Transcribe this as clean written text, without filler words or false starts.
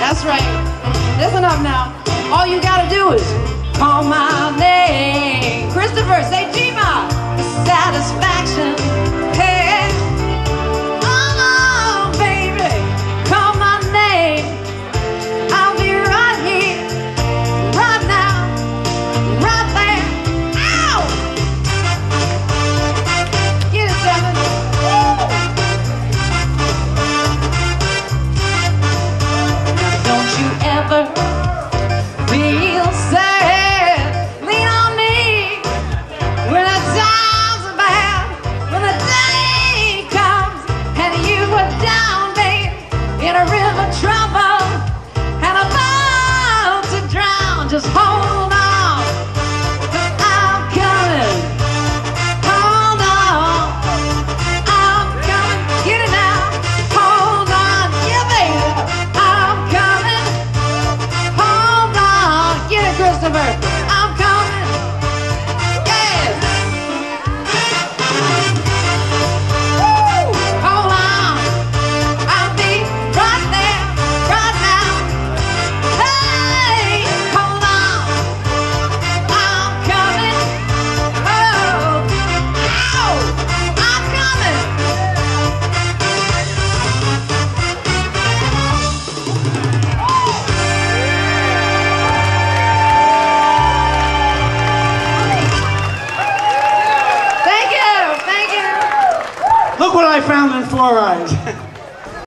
That's right. Listen up now. All you gotta do is call my name. Christopher, say G-Ma. Satisfaction. Hey. Oh, baby. Call my name. I'll be right here. Right now. Right there. Ow! Get it, Seven. Woo! Don't you ever feel sad? Lean on me when the times are bad, when the day comes and you are down, babe, in a river trouble and about to drown. Just hold on, 'cause I'm coming. Hold on, I'm coming. Get it now. Hold on, yeah, baby, I'm coming. Hold on, get it, Christopher. I'm coming. Yeah. Woo! Hold on. I'll be right there, right now. Hey, hold on. I'm coming. Oh, ow! I'm coming. Thank you. Thank you. Look what I found in 4 eyes.